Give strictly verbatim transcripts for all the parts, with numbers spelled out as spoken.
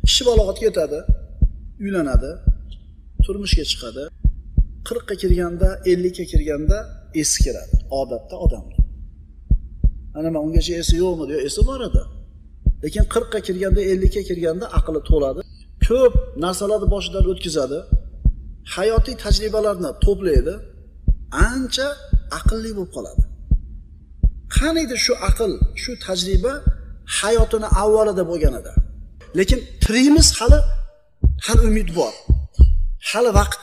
Kishi balog'atga yetadi, uylanadi, turmushga chiqadi. qirqqa kirganda, ellikka kirganda esi kiradi. Odatda odamda. Ana men ungacha esi yo'qmi diyor, esi bor edi. Lekin qirqqa kirganda, ellikka kirganda aqli to'ladi. Ko'p narsalarni boshidan o'tkazadi. Hayotiy tajribalarni to'playdi. Ancha aqlli bo'lib qoladi. Qaniydi shu aql, shu tajriba hayotini avvalida bo'lgan edi. Lekin tirimiz hali hali umid bor. Hali vaqt.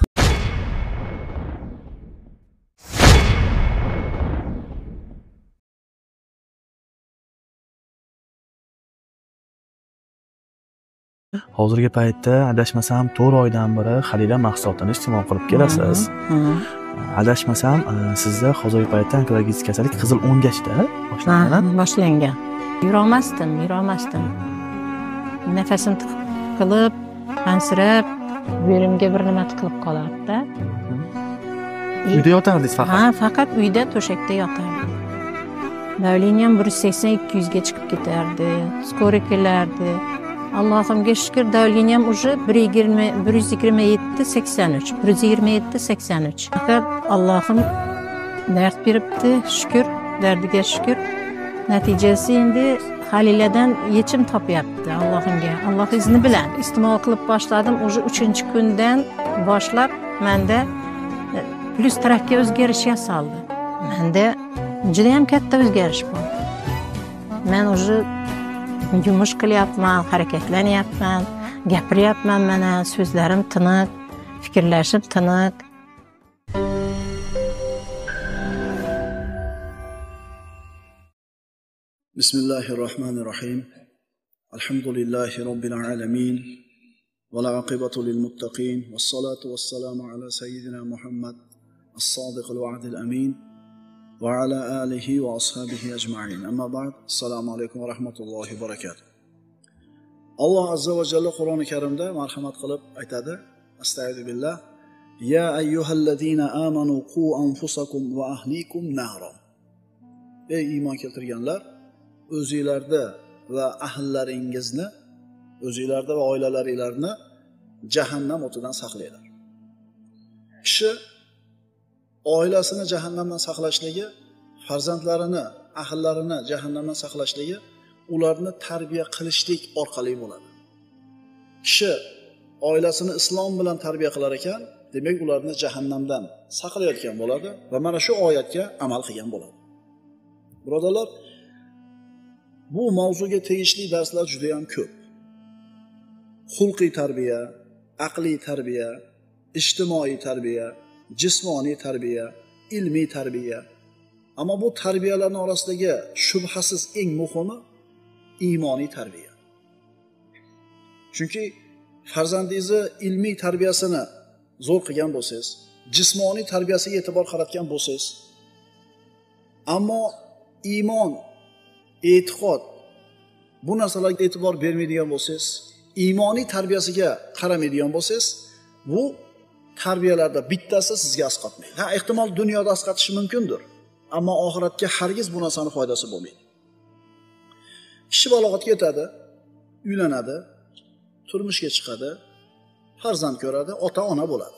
Hozirgi paytda adashmasam to'rt oydan beri Halila mahsulotini iste'mol qilib kelasiz. Adashmasam sizda hozirgi paytda onkologik kasallik qizil o'ngachda boshlangan. Boshlangan. Yurolmasdim, yurolmasdim. Nafasim tiqilib, qansirab, bo'rimga bir nima tiqilib qolardi-da. Uyda yotardingiz faqat? Ha, faqat uyda to'shakda yotardim. Davleniyam bir yuz sakson ikki yuz ga chiqib ketardi. Skori kelardi. Allohimga shukr, davleniyam уже bir yuz yigirma yetti sakson uch, bir yuz yigirma yetti sakson uch. Faqat Allohim dard beribdi, shukr, dardiga shukr. Natijasi endi Haliladan yechim topyapti Allohimga. Alloh izni bilan iste'mol qilib boshladim. Уже uchinchi kundan boshlab menda plus tarakka o'zgarish yasaldi. Menda juda ham katta o'zgarish bor. Men уже yumush qilyapman, harakatlanyapman, gapiryapman, mana so'zlarim tiniq, fikrlashim tiniq. Bismillahirrohmanirrohim. Alhamdulillahi robbil alamin. Wal aqibatu lil muttaqin. Wassalatu wassalamu ala sayyidina Muhammad as-sadiqil wa'dil amin. Va ala alihi va ashabihi ajma'in. Amma ba'd. Assalomu alaykum va rahmatullohi va barakatuh. Alloh azza va jalla Qur'oni Karimda marhamat qilib aytadi: Astagfiru billah. Ya ayyuhallazina amanu qu anfusakum va ahlikum nara. Ey iymon keltirganlar, o'zingizlarni va ahllaringizni, o'zingizlarni va oilalaringizni jahannam o'tidan saqlanglar. Kishi oilasini jahannamdan saqlashligi, farzandlarini, ahllarini jahannamdan saqlashligi ularni tarbiya qilishlik orqali bo'ladi. Kishi oilasini islom bilan tarbiya qilar ekan, demak ularni jahannamdan saqlayotgan bo'ladi va mana shu oyatga amal qilgan bo'ladi. Birodarlar, bu mavzuga tegishli darslar juda ham ko'p. Xulqiy tarbiya, aqliy tarbiya, ijtimoiy tarbiya, jismoniy tarbiya, ilmiy tarbiya. Ammo bu tarbiyalarning orasidagi shubhasiz eng muhimi iymoniy tarbiya. Chunki farzandingizni ilmiy tarbiyasini zo'r qilgan bo'lsangiz, jismoniy tarbiyasiga e'tibor qaratgan bo'lsangiz, ammo iymon, e'tiqod bu narsalarga e'tibor bermaydigan bo'lsangiz, iymoniy tarbiyasiga qaramaydigan bo'lsangiz, bu tarbiyalarda bittasi sizga asqatmaydi. Ha, ehtimol dunyoda asqatishi mumkindir, ammo oxiratga hargiz bu narsaning foydasi bo'lmaydi. Kishi balog'atga yetadi, uylanadi, turmushga chiqadi, farzand ko'radi, ota-ona bo'ladi.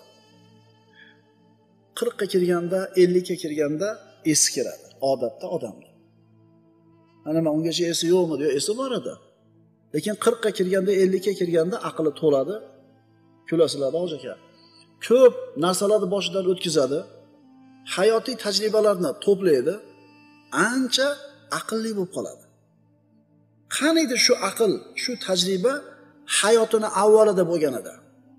qirqqa kirganda, ellikka kirganda esi kiradi. Odatda odamda. Ana men ungacha esi yo'qmi diyor, esi bor edi. Lekin qirqqa kirganda, ellikka kirganda aqli to'ladi. Kulasizlar hoji aka. Ko'p narsalarni boshidan o'tkazadi. Hayotiy tajribalarni to'playdi. Ancha aqlli bo'lib qoladi. Qaniydi shu aql, shu tajriba hayotini avvalida bo'lgan edi.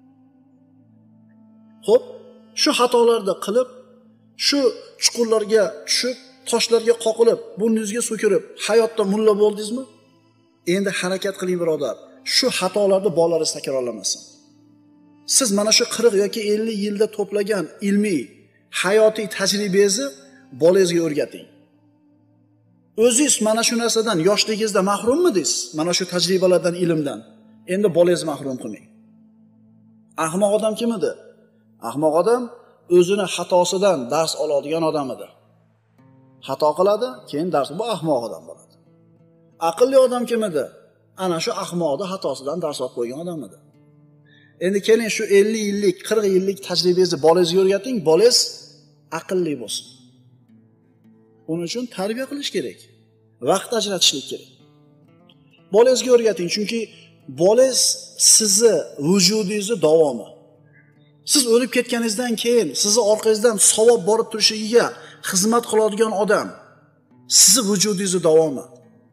Xo'p, shu xatolarni qilib, shu chuqurlarga tushib, toshlarga qoqilib, burningizga so'kirib, hayotda mulla bo'ldingizmi? Endi harakat qiling birodar. Shu xatolarni bolalaringiz takrorlamasin. Siz mana shu qirq yoki ellik yilda to'plagan ilmiy, hayotiy tajribangizni bolangizga o'rgating. O'zingiz mana shu narsadan yoshligingizda mahrummidingiz? Mana shu tajribalardan, ilmdan. Endi bolangizni mahrum qilmang. Ahmoq odam kim edi? Ahmoq odam o'zini xatosidan dars oladigan odam edi. Xato qiladi, keyin dars, bu ahmoq odam bo'ladi. Aqlli odam kim edi? ana shu ahmoqni xatosidan dars olib qo'ygan odam edi. Endi keling shu ellik yillik, qirq yillik tajribangizni bolangizga o'rgating, bolangiz aqlli bo'lsin. Uning uchun tarbiya qilish kerak. Vaqt ajratishlik kerak. Bolangizga o'rgating, chunki bolangiz sizni vujudingizni davomi. Siz o'lib ketganingizdan keyin sizni orqangizdan savob borib turishiga xizmat qiladigan odam sizni vujudingizni davomi.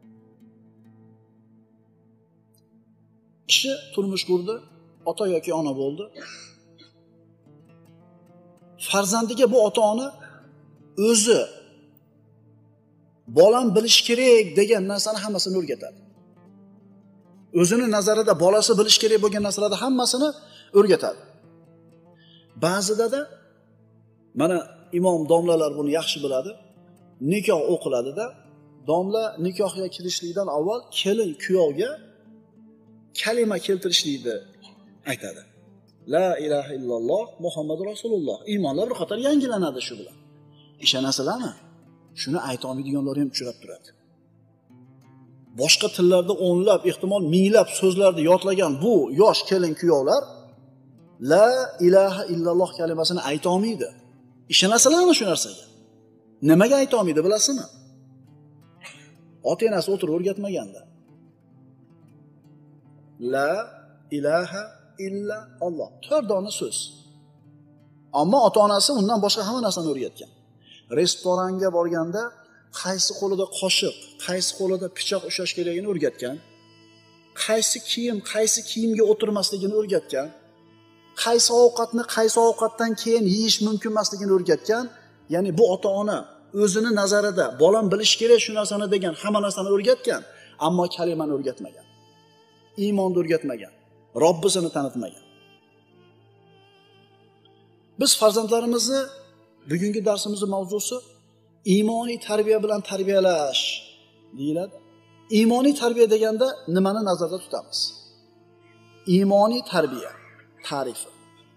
Kishi turmush qurdi, ota yoki ona bo'ldi. Farzandiga bu ota-ona o'zi bolam bilish kerak degan narsani hammasini o'rgatadi. O'zini nazarida bolasi bilish kerak bo'lgan narsalarni hammasini o'rgatadi. Ba'zida mana imom domlalar buni yaxshi biladi. Nikoh o'qiladida, domla nikohga kirishlikdan avval kelin kuyovga kalima keltirishlikni aytadi. La ilaha illalloh Muhammad Rasululloh. Iymonlar bir qator yangilanadi shu bilan. Ishonasizlarmi? Shuni ayta olmaydiganlar ham uchrab turadi. Boshqa tillarda o'nlab, ehtimol minglab so'zlarni yodlagan bu yosh kelin kuyovlar la ilaha illalloh kalimasini ayta olmaydi. Ishonasizlarmi shu narsaga? Nimaga ayta olmaydi bilasizmi? Ota-onasi o'tirib o'rgatmaganda. La ilaha illa Alloh. to'rt dona so'z. Ammo ota-onasi undan boshqa hamma narsani o'rgatgan. Restoranga borganda qaysi qo'lida qoshiq, qaysi qo'lida pichoq ushlash keligini o'rgatgan. Qaysi kiyim, qaysi kiyimga o'tirmasligini o'rgatgan. Qaysi ovqatni qaysi ovqatdan keyin yeyish mumkin emasligini o'rgatgan. Ya'ni bu ota-ona o'zini nazarida bolam bilish kerak shu narsani degan hamma narsani o'rgatgan, ammo kalimani o'rgatmagan. Iymonni o'rgatmagan. Robbisini tanitmagan. Biz farzandlarimizni bugungi darsimizning mavzusi iymoniy tarbiya bilan tarbiyalash deyiladi. Iymoniy tarbiya deganda nimani nazarda tutamiz? Iymoniy tarbiya ta'rifi.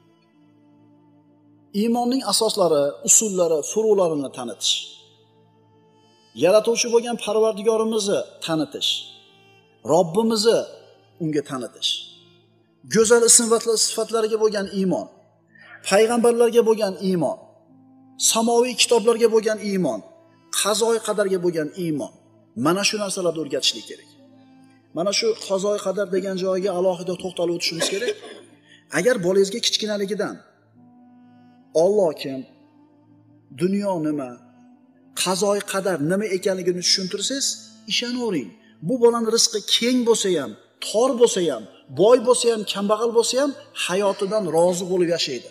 Iymonning asoslari, usullari, furu'larini tanitish. Yaratuvchi bo'lgan Parvardigorimizni tanitish. Robbimizni unga tanitish. Go'zal ism va sifatlarga bo'lgan iymon, payg'ambarlarga bo'lgan iymon, samoviy kitoblarga bo'lgan iymon, qazoy qadarga bo'lgan iymon. Mana shu narsalarni o'rgatishlik kerak. Mana shu qazoy qadar degan joyiga alohida to'xtalib o'tishimiz kerak. Agar bolangizga kichkinaligidan Alloh kim, dunyo nima, qazoy qadar nima ekanligini tushuntirsangiz, ishonavering. Bu bolaning rizqi keng bo'lsa ham, tor bo'lsa ham, boy bo'lsa ham, kambag'al bo'lsa ham hayotidan rozi bo'lib yashaydi.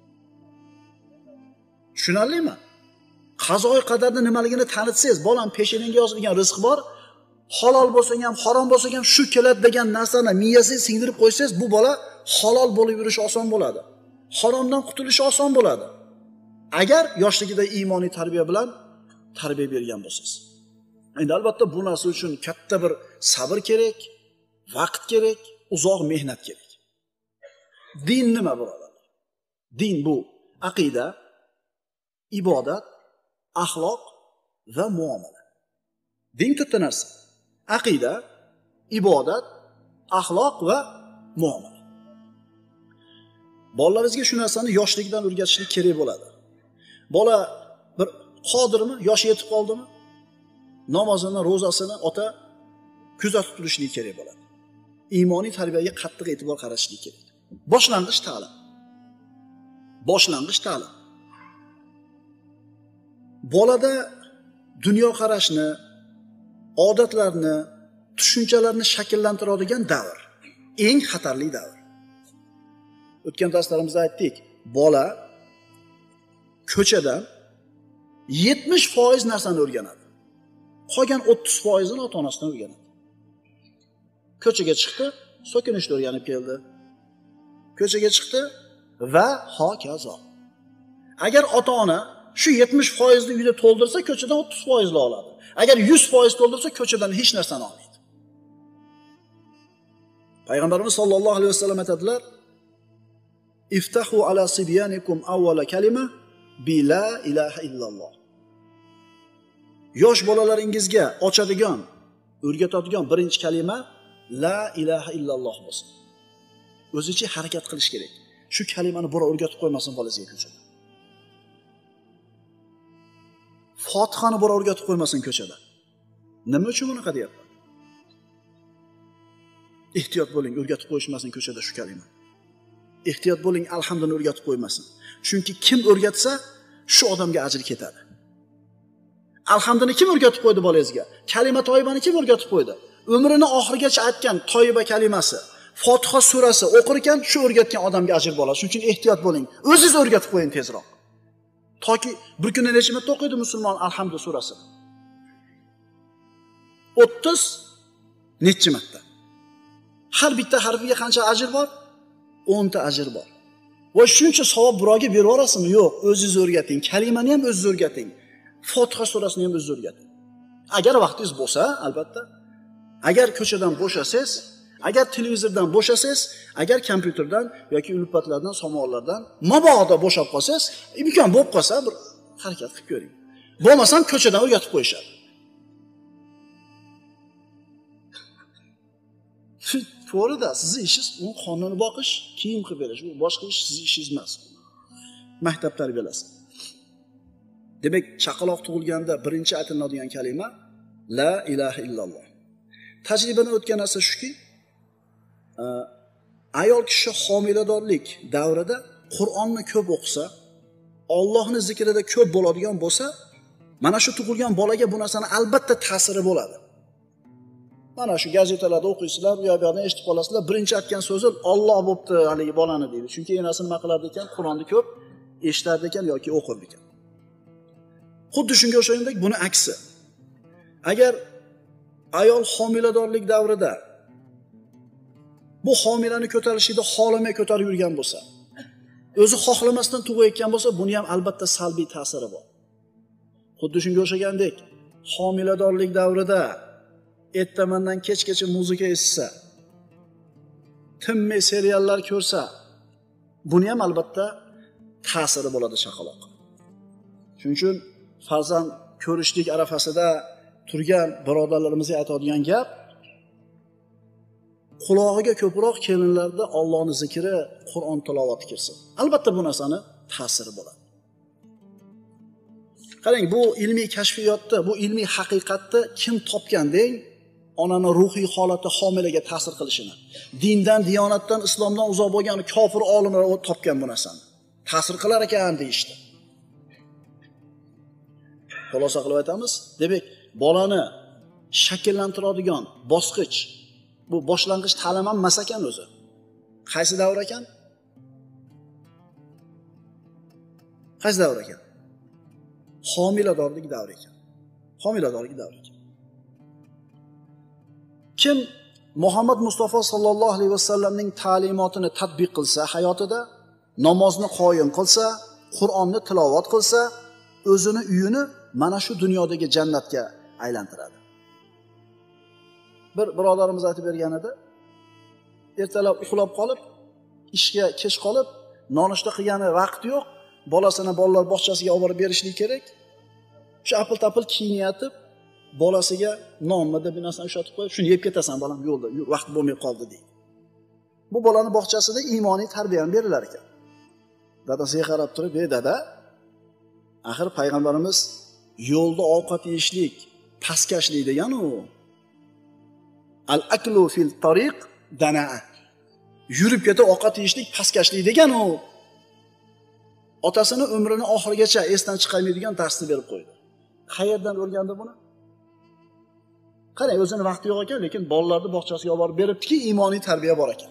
Tushunarlimi? Qazoy qadarni nimaligini tanitsangiz, bolam peshiningga yozilgan rizq bor, halol bo'lsa ham, harom bo'lsa ham shu keladi degan narsani miyasiga singdirib qo'ysangiz, bu bola halol bo'lib yurishi oson bo'ladi. Haromdan qutulishi oson bo'ladi. Agar yoshligida iymoniy tarbiya bilan tarbiya bergan bo'lsangiz. Endi albatta bu narsa uchun katta bir sabr kerak, vaqt kerak, uzoq mehnat kerak. Din nima birodarlar? Din bu aqida, ibodat, axloq va muomala. Din to'rtta narsa. Aqida, ibodat, axloq va muomala. Bolalaringizga shu narsani yoshlikdan o'rgatishlik kerak bo'ladi. Bola bir qodirmi, yoshi yetib qoldimi? Namozini, ro'zasini ota kuzatib turishligi kerak bo'ladi. Iymoniy tarbiyaga qattiq e'tibor qaratishlik kerak. Boshlang'ich ta'lim. Boshlang'ich ta'lim. Bolada dunyo qarashni, odatlarni, tushunchalarni shakllantiradigan davr. Eng xatarli davr. O'tgan darslarimizda aytdik, bola ko'chadan yetmish foiz narsani o'rganadi. Qolgan o'ttiz foiz ni ota-onasidan o'rganadi. Ko'chaga chiqdi, so'kinishni o'rganib keldi. Ko'chaga chiqdi va hokazo. Agar ota-ona shu yetmish foiz ni uyda to'ldirsa, ko'chadan o'ttiz foiz ni oladi. Agar yuz foiz to'ldirsa, ko'chadan hech narsani olmaydi. Payg'ambarimiz sollallohu alayhi vasallam aytadilar: "Iftahu ala sibyanikum awwala kalima bi la ilaha illalloh." Yosh bolalaringizga ochadigan, o'rgatadigan birinchi kalima la ilaha illalloh bo'lsin. O'zicha harakat qilish kerak. Shu kalimani birov o'rgatib qo'ymasin bolasiga ko'chada. Fotihani birov o'rgatib qo'ymasin ko'chada. Nima uchun bunaqa deyapman? Ehtiyot bo'ling, o'rgatib qo'yishmasin ko'chada shu kalima. Ehtiyot bo'ling, alhamdulillah o'rgatib qo'ymasin. Chunki kim o'rgatsa, shu odamga ajr ketadi. Alhamdulillah kim o'rgatib qo'ydi bolangizga? Kalima toyibani kim o'rgatib qo'ydi? Umrini oxirigacha aytgan toyiba kalimasi, Fotiha surasi o'qir ekan, shu o'rgatgan odamga ajr bo'ladi. Shuning uchun ehtiyot bo'ling. O'zingiz o'rgatib qo'ying tezroq. Toki bir kunda necha marta o'qiydi musulmon Alhamdu surasini? o'ttiz necha marta. Har bitta harfiga qancha ajr bor? o'n ta ajr bor. Va shuncha savob birovga berib yorasizmi? Yo'q, o'zingiz o'rgating. Kalimani ham o'zingiz o'rgating. Fotiha surasini ham o'zingiz o'rgating. Agar vaqtingiz bo'lsa, albatta. Agar ko'chadan bo'shasangiz, agar televizordan bo'shasangiz, agar kompyuterdan yoki ulpatlardan, samovarlardan mabodo bo'shab qolsangiz, imkon bo'lib qolsa bir harakat qilib ko'ring. Bo'lmasam ko'chadan o'rgatib qo'yishadi. To'g'ri-da, sizning ishingiz uni qonunni boqish, kiyim qilib berish, bu boshqa ish sizning ishingiz emas. Maktab tarbiyalasi. Demak, chaqaloq tug'ilganda birinchi aytiladigan kalima la ilaha illalloh. Tajribadan o'tgan narsa shuki, ayol kishi homiladorlik davrida Qur'onni ko'p o'qisa, Allohning zikrida ko'p bo'ladigan bo'lsa, mana shu tug'ilgan bolaga bu narsani albatta ta'siri bo'ladi. Mana shu gazetalarda o'qiysizlar, u yoqdan eshitib qolasizlar, birinchi aytgan so'zi Alloh bo'pti haligi bolani deydi. Chunki enasi nima qilardi ekan? Qur'onni ko'p eshitardi ekan yoki o'qirdi ekan. Xuddi shunga o'xshagandek buni aksi. Agar ayol homiladorlik davrida bu homilani ko'tarishida xohlamay ko'tarib yurgan bo'lsa, o'zi xohlamasdan tug'ayotgan bo'lsa, buni ham albatta salbiy ta'siri bor. Xuddi shunga o'xshagandek, homiladorlik davrida ertamandan kechgacha muzika eshitsa, tinmay seriallar ko'rsa, buni ham albatta ta'siri bo'ladi chaqaloq. Shuning uchun farzand ko'rishlik arafasida turgan birodarlarimizga aytadigan gap, qulog'iga ko'proq kelinlarda Allohning zikri, Qur'on tilovati kirsin. Albatta bu narsani ta'siri bo'ladi. Qarang, bu ilmiy kashfiyotda, bu ilmiy haqiqatni kim topgan deng, onaning ruhiy holati homilaga ta'sir qilishini. Dindan, diyonatdan, islomdan uzoq bo'lgan kofir olimlar topgan bu narsani. Ta'sir qilar ekan deyishdi. Xulosa qilib aytamiz. Demak, bolani shakllantiradigan bosqich, bu boshlang'ich ta'lim ham emas ekan o'zi. Qaysi davr ekan? Qaysi davr ekan? Homiladorlik davri ekan. Homiladorlik davri ekan. Kim Muhammad Mustafa sallallohu alayhi vasallamning ta'limotini tatbiq qilsa hayotida, namozni qoyim qilsa, Qur'onni tilovat qilsa, o'zini uyini mana shu dunyodagi jannatga aylantiradi. Bir birodarimiz aytib bergan edi. Ertalab uxlab qolib, ishga kech qolib, nonushta qilgani vaqt yo'q. Bolasini bolalar bog'chasiga olib borib berishlik kerak. Shu apil-tapil kiyinyatib, bolasiga nonmi deb bir narsani ushlatib qo'yib, shuni yeb ketasan bolam yo'lda, vaqt bo'lmay qoldi deydi. Bu bolani bog'chasida iymoniy tarbiya ham berilar ekan. Dadasiga qarab turib, "Ey dada, axir payg'ambarimiz yo'lda ovqat yeyishlik pastkashlik degan u. Al-aklu fil tariq dana'a. Yurib ketib ovqat yeyishlik pastkashlik degan u." Otasini umrini oxirigacha esdan chiqarmaydigan darsni berib qo'ydi. Qayerdan o'rgandi buni? Qarang, o'zini vaqti yo'q ekan, lekin bolalarni bog'chasiga olib borib beribdiki, iymoniy tarbiya bor ekan.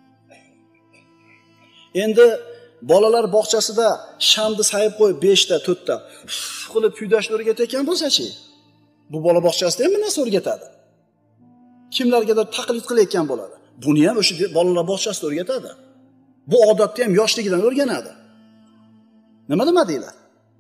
Endi bolalar bog'chasida shamni sayib qo'yib besh ta, to'rt ta qilib kuydashni o'rgatayotgan bo'lsa-chi, bu bola bog'chasida ham narsa o'rgatadi. Kimlargadir taqlid qilayotgan bo'ladi. Buni ham o'sha bolalar bog'chasida o'rgatadi. Bu odatni ham yoshligidan o'rganadi. Nima demadinglar?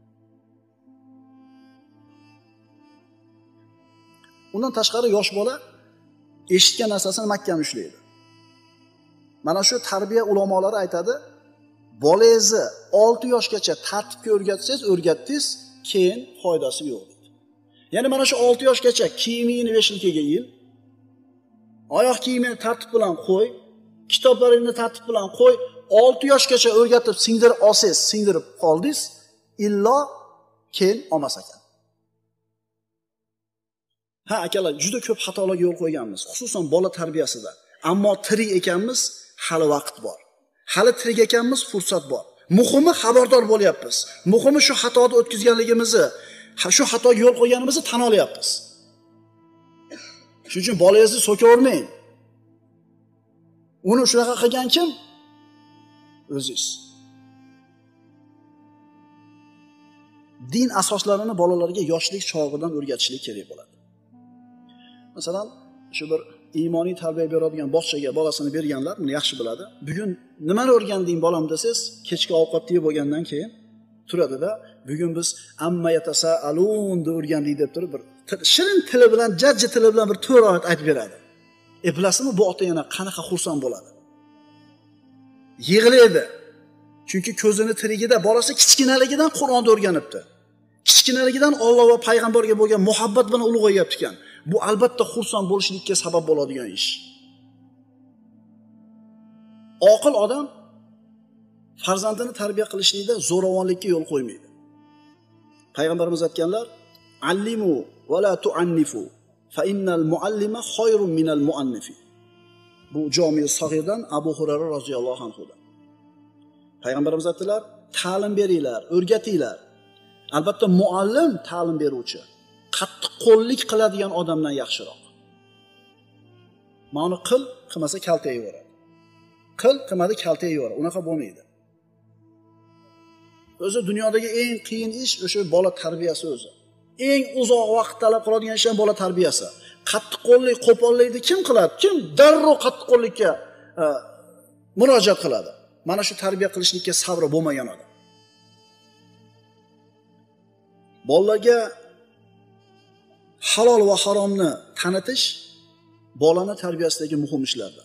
Undan tashqari yosh bola eshitgan narsasini mahkam ushlaydi. Mana shu tarbiya ulamolari aytadi, bolangizni olti yoshgacha tartibga o'rgatsangiz, o'rgatdingiz, keyin foydasi yo'q deydi. Ya'ni mana shu olti yoshgacha kiyimingni besh yilga yil, Oyoq kiyimini tartib bilan qo'y, kitoblaringni tartib bilan qo'y. olti yoshgacha o'rgatib singdirib olsangiz, singdirib qoldingiz, illo keyin olmas ekan. Ha, akalar, juda ko'p xatolarga yo'l qo'yganmiz, xususan bola tarbiyasida. Ammo tirik ekanmiz, hali vaqt bor. Hali tirik ekanmiz, fursat bor. Muhimi xabardor bo'lyapmiz. Muhimi shu xatoni o'tkazganligimizni, shu xatoga yo'l qo'yganimizni tan olyapmiz. Shuning uchun bolangizni so'kavermang. Uni shunaqa qilgan kim? O'zingiz. Din asoslarini bolalarga yoshlik chog'idan o'rgatishlik kerak bo'ladi. Masalan, shu bir iymoniy tarbiya beradigan bog'chaga bolasini berganlar buni yaxshi biladi. Bugun nimani o'rganding bolam desangiz, kechki ovqatni yeb bo'lgandan keyin turadida, bugun biz amma yatasaalun deb o'rgandik deb turib bir shirin tili bilan, jajji tili bilan bir to'rt oyat aytib beradi. E bilasizmi, bu ota yana qanaqa xursand bo'ladi? Yig'laydi. Chunki ko'zini tirigida bolasi kichkinaligidan Qur'onni o'rganibdi. Kichkinaligidan Alloh va payg'ambarga bo'lgan muhabbat bilan ulug'ayapti ekan. Bu albatta xursand bo'lishlikka sabab bo'ladigan ish. Oqil odam farzandini tarbiya qilishlikda zo'ravonlikka yo'l qo'ymaydi. Payg'ambarimiz aytganlar: "Allimu va la tu'annifu, fa innal muallima khayrun minal muannifi." Bu Jami' Sag'irdan Abu Hurayra roziyallohu anhu dan. Payg'ambarimiz aytdilar: "Ta'lim beringlar, o'rgatinglar." Albatta muallim, ta'lim beruvchi, qattiq qo'llik qiladigan odamdan yaxshiroq. Ma'ni qil, qilmasa kaltayaveradi. Qil, qilmadi kaltayaveradi. Unaqa bo'lmaydi. O'zi dunyodagi eng qiyin ish o'sha bola tarbiyasi o'zi. Eng uzoq vaqt talab qiladigan ish ham bola tarbiyasi. Qattiq qo'llik, qo'pollikni kim qiladi? Kim darrov qattiq qo'llikka murojaat qiladi? Mana shu tarbiya qilishlikka sabri bo'lmagan odam. Bolalarga halol va haromni tanitish bolani tarbiyasidagi muhim ishlardir.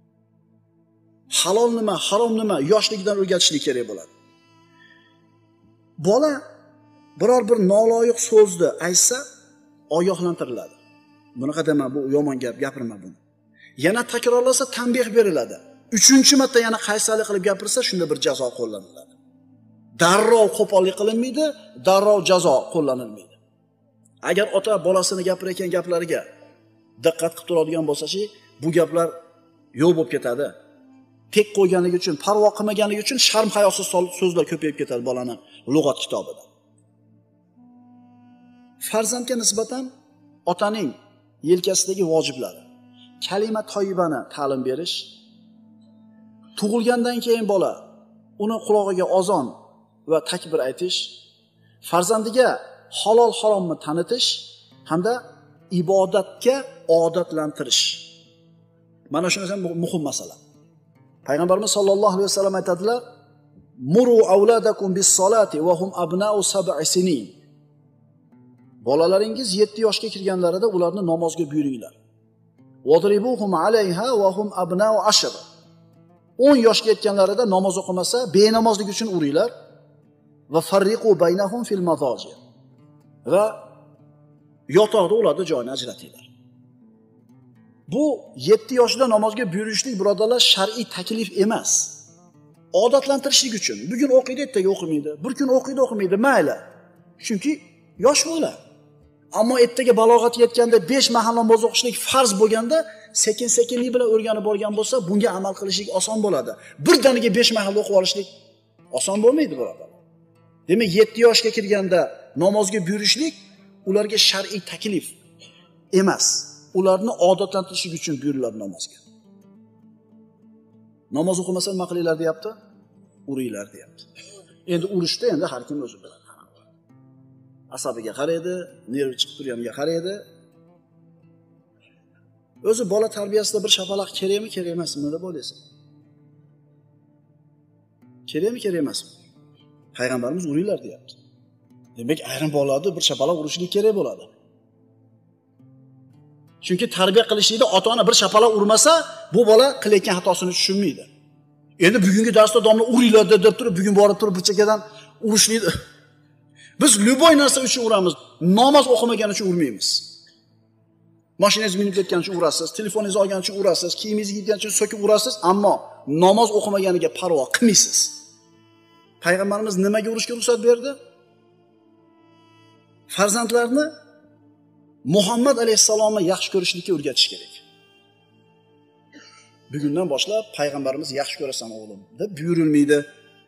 Halol nima, harom nima yoshligidan o'rgatishlik kerak bo'ladi. Bola biror bir noloyiq so'zni aytsa, ogohlantiriladi. Bunaqa dema, bu yomon gap, gapirma buni. Yana takrorlasa tanbeh beriladi. Uchinchi marta yana qaysalik qilib gapirsa, shunda bir jazo qo'llaniladi. Darrov qo'pollik qilinmaydi, darrov jazo qo'llanilmaydi. Agar ota bolasini gapirayotgan gaplariga diqqat qilib turadigan bo'lsa-chi, bu gaplar yo'q bo'lib ketadi. Tek qo'yganligi uchun, parvo qilmaganligi uchun sharm hayosiz so'zlar ko'payib ketadi bolaning lug'at kitobida. Farzandga nisbatan otaning yelkasidagi vojiblari: kalima toyibani ta'lim berish, tug'ilgandan keyin bola uni qulog'iga azon va takbir aytish, farzandiga halol haromni tanitish hamda ibodatga odatlantirish. Mana shu narsa muhim masala. Payg'ambarimiz sollallohu alayhi vasallam aytadilar: "Muru auladakum bis-solati va hum abna'u sab'i sinin." Bolalaringiz yetti yoshga kirganlarida ularni namozga buyuringlar. "Wadribuhum alayha va hum abna'u ashr." o'n yoshga yetganlarida namoz o'qimasa, benamozlik uchun uringlar. Va farriqu baynahum fil mazaji. Va yotoqda ularni joyini ajratinglar. Bu yetti yoshda namozga buyurishlik, birodarlar, shar'iy taklif emas. Odatlantirishlik uchun. Bugun o'qiydi, ertaga o'qimaydi. Bir kun o'qiydi, o'qimaydi, mayli. Chunki yosh bola. Ammo ertaga balog'at yetganda besh mahal namoz o'qishlik farz bo'lganda, sekin-sekinlik bilan o'rganib borgan bo'lsa, bunga amal qilishlik oson bo'ladi. Birdaniga besh mahal o'qib olishlik oson bo'lmaydi, birodarlar. Demak, yetti yoshga kirganda namozga buyurishlik ularga shar'iy taklif emas. Ularni odatlantirish uchun buyuriladi namozga. Namoz o'qimasa nima qilinglar deyapti? Uringlar deyapti. Endi urishda endi har kim o'zi biladi. Asabiga qaraydi, nervi chiqib turganiga qaraydi. O'zi bola tarbiyasida bir shapaloq kerakmi, kerak emasmi deb o'ylaysiz? Kerakmi, kerak emasmi? Payg'ambarimiz uringlar deyapti. Demak, ayrim bolalarni bir shapaloq urishlik kerak bo'ladi. Chunki tarbiya qilishlikda ota-ona bir shapaloq urmasa, bu bola qilayotgan xatosini tushunmaydi. Endi bugungi darsda domla uringlar deb turib, bugun borib turib bir chekadan urishlikni biz любой narsa uchun uramiz, namoz o'qimagan uchun urmaymiz. Mashinangiz minib ketgan uchun urasiz, telefoningizni olgan uchun urasiz, kiyimingizni kiygan uchun so'kib urasiz, ammo namoz o'qimaganiga parvo qilmaysiz. Payg'ambarimiz nimaga urishga ruxsat berdi? Farzandlarni Muhammad alayhisalomni yaxshi ko'rishlikka o'rgatish kerak. Bugundan boshlab payg'ambarimiz yaxshi ko'rasan o'g'lim deb buyurilmaydi.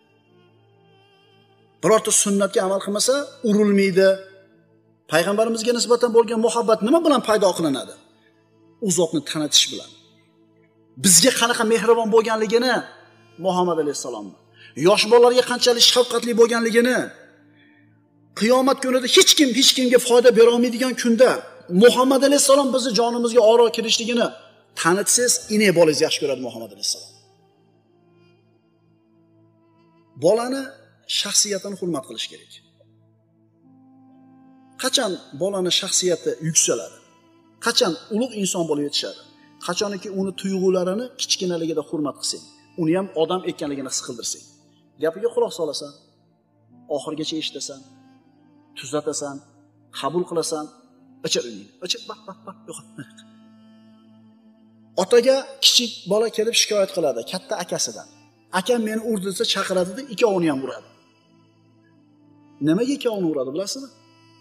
Birorta sunnatga amal qilmasa urilmaydi. Payg'ambarimizga nisbatan bo'lgan muhabbat nima bilan paydo qilinadi? U zotni tanitish bilan. Bizga qanaqa mehribon bo'lganligini Muhammad alayhisalomni, yosh bolalarga qanchalik shafqatli bo'lganligini, qiyomat kunida hech kim hech kimga foyda bera olmaydigan kunda Muhammad alayhisalom bizni jonimizga oro kirishligini tanitsangiz, inek bolangiz yaxshi ko'radi Muhammad alayhisalom. Bolani shaxsiyatini hurmat qilish kerak. Qachon bolani shaxsiyati yuksaladi? Qachon ulug' inson bo'lib yetishadi? Qachonki uni tuyg'ularini kichkinaligida hurmat qilsang, uni ham odam ekanligini his qildirsang. Gapiga quloq solasan, oxirgacha eshitasan, tuzatasan, qabul qilasan, ichir uning. Ichir baq baq baq yo'q. Otaga kichik bola kelib shikoyat qiladi katta akasidan. Akam meni urdi desa chaqiradi-da, ikkovini ham uradi. Nimaga ikkovini uradi bilasizmi?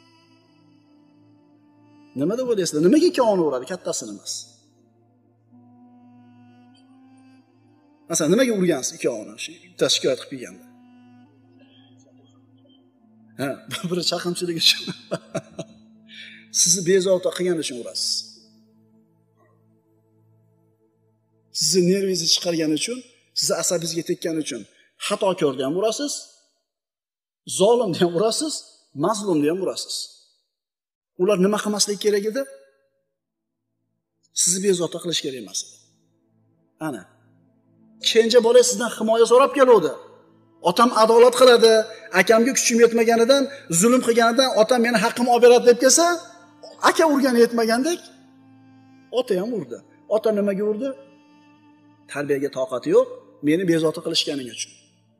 Nima deb o'ylaysizlar? Nimaga ikkovini uradi, kattasini emas? Masalan, nimaga urgansiz ikkovini? Shu bitta shikoyat qilib kelganda. Ha, bir chaqimchilik uchun. Sizni bezovta qilgani uchun urasiz. Sizni nervingizni chiqargani uchun, sizni asabingizga tekkani uchun xatokorni ham urasiz, zolimni ham urasiz, mazlumni ham urasiz. Ular nima qilmaslik kerak edi? Sizni bezovta qilish kerak emas edi. Ana. Kenja bola sizdan himoya so'rab keluvdi. Otam adolat qiladi, akamga kuchim yetmaganidan, zulm qilganidan otam meni haqqimni olib beradi deb kelsa, aka urgani yetmagandek, ota ham urdi. Ota nimaga urdi? Tarbiyaga toqati yo'q, meni bezovta qilishganing uchun.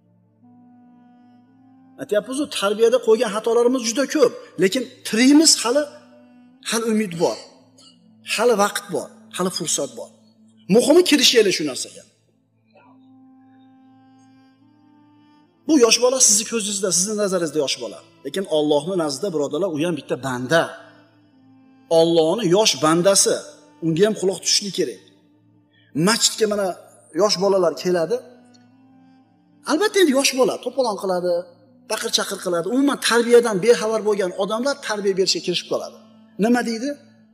Aytyapmiz-ku, tarbiyada qo'ygan xatolarimiz juda ko'p, lekin tirikmiz, hali hali umid bor. Hali vaqt bor, hali fursat bor. Muhimi kirishaylik shu narsaga. Bu yosh bola sizni ko'zingizda, sizni nazaringizda yosh bola. Lekin Allohning nazdida birodarlar, u ham bitta banda. Allohning yosh bandasi. Unga ham quloq tutishlik kerak. Masjidga mana yosh bolalar keladi. Albatta endi yosh bola to'polon qiladi, baqir-chaqir qiladi. Umuman tarbiyadan bexabar bo'lgan odamlar tarbiya berishga kirishib qoladi. Nima deydi?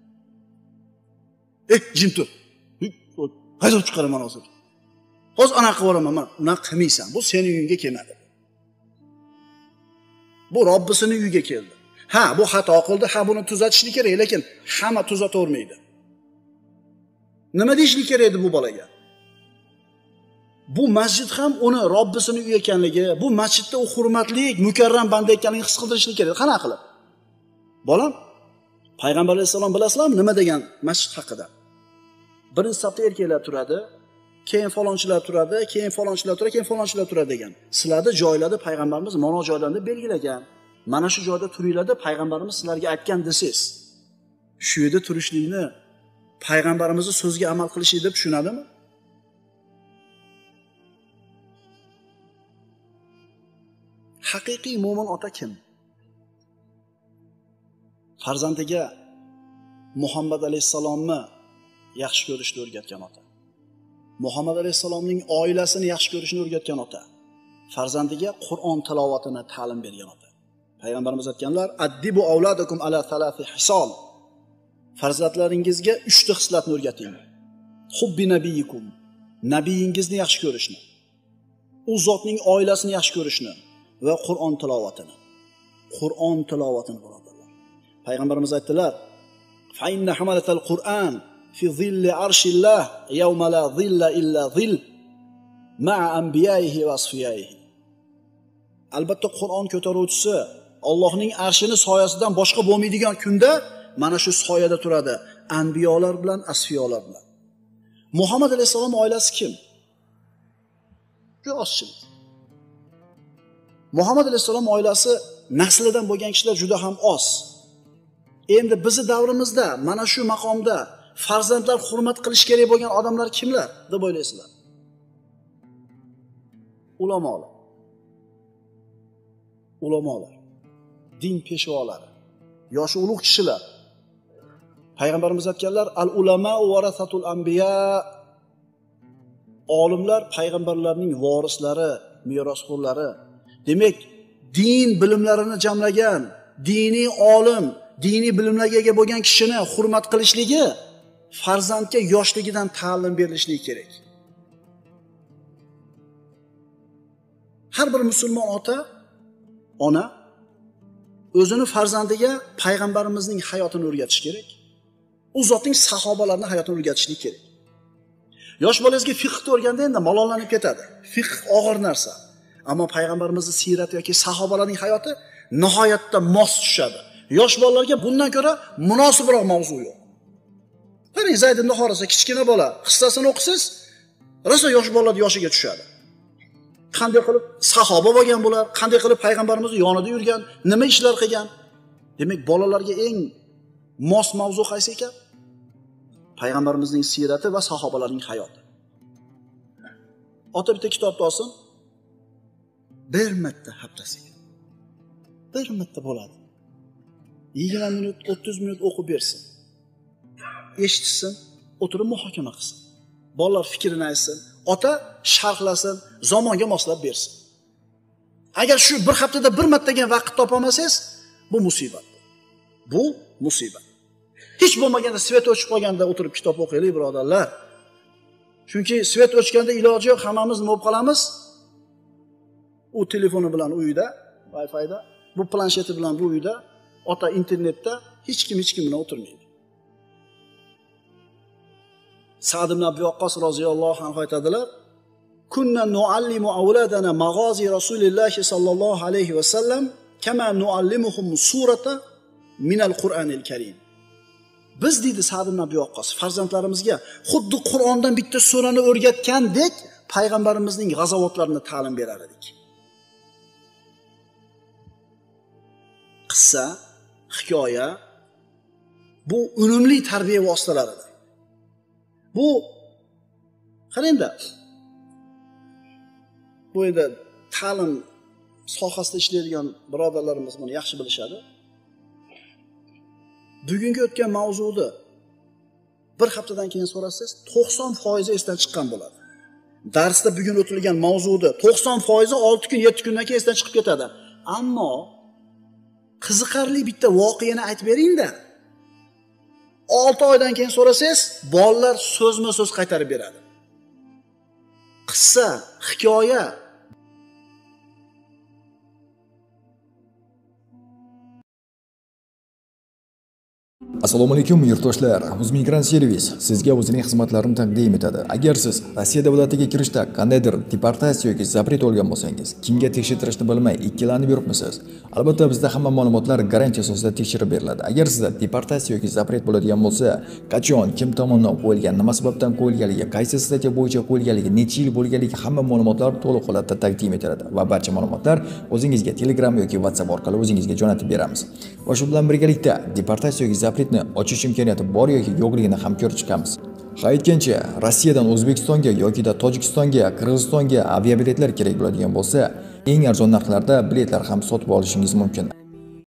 Eh, jim tur. Qayda chiqaraman hozir? Hozir ana qilib boraman, men unaqa qilmaysan. Bu sening uyingga kelmadi. Bu Robbisining uyiga keldi. Ha, bu xato qildi, ha buni tuzatishlik kerak, lekin hamma tuzatavermaydi. Nima deyishlik kerak edi bu bolaga? Bu masjid ham uni Robbisining uyi ekanligi, bu masjidda u hurmatli, mukarram banda ekanligini his qildirishlik kerak. Qana qilib? Bolam, Payg'ambar alayhisalom bilasizlarmi nima degan masjid haqida? Birinchi safda erkaklar turadi, keyin falonchilar turadi, keyin falonchilar turadi, keyin falonchilar turadi degan. Sizlarda joylarda payg'ambarimiz mana joylarni belgilagan. Mana shu joyda turinglarda payg'ambarimiz sizlarga aytgan desiz. Shu yerda turishlikni payg'ambarimizning so'ziga amal qilish deb tushunadimi? Haqiqiy mo'min ota kim? Farzandiga Muhammad alayhisalomni yaxshi ko'rishni o'rgatgan ota. Muhammad alayhisalomning oilasini yaxshi ko'rishni o'rgatgan ota. Farzandiga Qur'on tilovatini ta'lim bergan ota. Payg'ambarimiz aytganlar: "Addibu avladakum ala thalathi hisal." Farzandlaringizga uchta xislatni o'rgating. Hubbi nabiyikum, nabiyingizni yaxshi ko'rishni, u zotning oilasini yaxshi ko'rishni va Qur'on tilovatini. Qur'on tilovatini birodarlar. Payg'ambarimiz aytdilar: "Fa inna hamalatal Qur'an fi zilli arshillah yawma la zilla illa zill ma'a anbiya'ihi va asfiya'ihi." Albatta Qur'on ko'taruvchisi Allohning arshini soyasidan boshqa bo'lmaydigan kunda mana shu soyada turadi, anbiyolar bilan, asfiyolar bilan. Muhammad alayhisalom oilasi kim? Juda ozchilik. Muhammad alayhisalom oilasi naslidan bo'lgan kishilar juda ham oz. Endi bizni davrimizda mana shu maqomda farzandlar hurmat qilish kerak bo'lgan odamlar kimlar deb o'ylaysizlar? Ulamolar. Ulamolar. Din peshvolari, yoshi ulug' kishilar. Payg'ambarimiz aytganlar, al-ulama warasatul anbiya. Olimlar payg'ambarlarning vorislari, merosxo'rlari. Demak, din bilimlarini jamlagan, diniy olim, diniy bilimlarga ega bo'lgan kishini hurmat qilishligi farzandga yoshligidan ta'lim berilishligi kerak. Har bir musulmon ota, ona o'zini farzandiga payg'ambarimizning hayotini o'rgatish kerak. U zotning sahobalarining hayotini o'rgatishlik kerak. Yosh bolangizga fiqhni o'rganda endi malollanib ketadi. Fiqh og'ir narsa. Ammo payg'ambarimizning siyrati yoki sahobalarning hayoti nihoyatda mos tushadi. Yosh bolalarga bundan ko'ra munosibroq mavzu yo'q. Qarang, Zayd ibn Horisa kichkina bola qissasini o'qisangiz, rosa yosh bolalar yoshiga tushadi. Qanday qilib sahoba bo'lgan bular, qanday qilib payg'ambarimizning yonida yurgan, nima ishlar qilgan? Demak, bolalarga eng mos mavzu qaysi ekan? Payg'ambarimizning siyrati va sahobalarning hayoti. Ota bitta kitobni olsin, bir marta haftasiga. Bir marta bo'ladi. yigirma minut, o'ttiz minut o'qib bersin. Eshitsin, o'tirib muhokama qilsin. Bolalar fikrini aytsin, ota sharhlasin, zamonga moslab bersin. Agar shu bir haftada bir martaga vaqt topa olmasangiz, bu musibat. Bu musibat. Hech bo'lmaganda svet o'chib qolganda o'tirib kitob o'qiylik, birodarlar. Chunki svet o'chganda iloji yo'q, hammamiz nima bo'lib qolamiz? U telefoni bilan uyda, Wi-Fi'da, bu plansheti bilan bu uyda, ota internetda, hech kim hech kim bilan o'tirmaydi. Sa'd ibn Abi Waqqas roziyallohu anhu aytadilar: "Kunna nu'allimu awladana maghazi Rasulilloh sallallohu alayhi va sallam kama nu'allimuhum surata min al-Qur'anil Karim." Biz deydi Sa'd ibn Abi Waqqas farzandlarimizga xuddi Qur'ondan bitta surani o'rgatgandek payg'ambarimizning g'azavotlarini ta'lim berar edik. Qissa, hikoya bu unumli tarbiya vositalaridir. Bu qarangda, bu yerda ta'lim sohasida ishlaydigan birodarlarimiz buni yaxshi bilishadi. Bugungi o'tgan mavzuni bir haftadan keyin so'rasangiz, to'qson foiz esdan chiqqan bo'ladi. Darsda bugun o'tilgan mavzuni to'qson foiz olti kun, yetti kundan keyin esdan chiqib ketadi. Ammo qiziqarli bitta voqeani aytib bering-da. olti oydan keyin so'rasangiz, bolalar so'zma-so'z qaytarib beradi. Qissa, hikoya Assalomu alaykum yurtdoshlar. Uzmigran servis sizga o'zining xizmatlarini taqdim etadi. Agar siz Rossiya davlatiga kirishda qandaydir deportatsiya yoki zapret olgan bo'lsangiz, kimga tekshirtirishni bilmay ikkilanib yuribmisiz? Albatta bizda hamma ma'lumotlar garantiya asosida tekshirib beriladi. Agar sizda deportatsiya yoki zapret bo'ladigan bo'lsa, qachon, kim tomonidan qo'yilgan, nima sababdan qo'yilganligi, qaysi statiya bo'yicha qo'yilganligi, necha yil bo'lganligi hamma ma'lumotlar to'liq holatda taqdim etiladi va barcha ma'lumotlar o'zingizga Telegram yoki WhatsApp orqali o'zingizga jo'natib beramiz. Va shu bilan birgalikda deportatsiya yoki zapret ochish imkoniyati bor yoki yo'qligini ham ko'rib chiqamiz. Ha aytgancha, Rossiyadan O'zbekistonga yoki da Tojikistonga, Qirg'izistonga aviabiletlar kerak bo'ladigan bo'lsa, eng arzon narxlarda biletlar ham sotib olishingiz mumkin.